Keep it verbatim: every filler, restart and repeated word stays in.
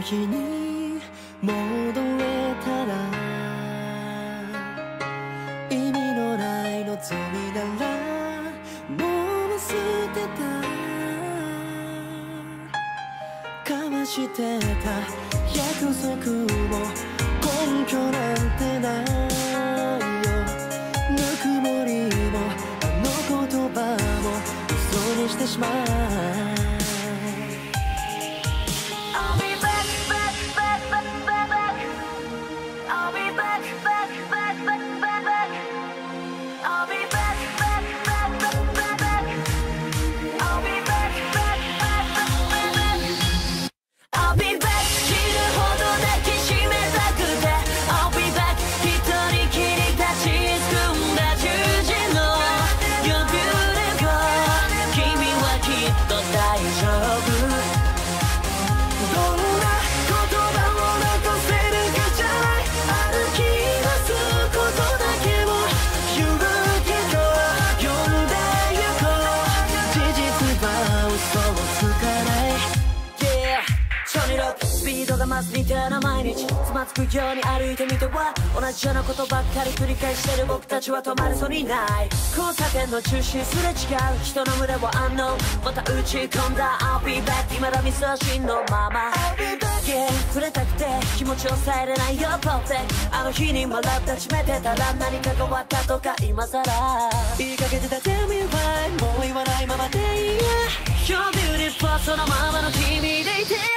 日に戻れたら意味のない望みならもう捨てた交わしてた約束も根拠なんてないよぬくもりもあの言葉も嘘にしてしまうみたいな毎日つまずくように歩いてみては同じようなことばっかり繰り返してる僕たちは止まれそうにない交差点の中心すれ違う人の群れをあのまた打ち込んだ I'll be back 未だ未送信のまま I'll be back yeah 触れたくて気持ちを抑えれないよ perfect あの日に笑って決めてたら何か変わったとか今さら言いかけてた Tell me why もう言わないままでいいや You're beautiful そのままの君でいて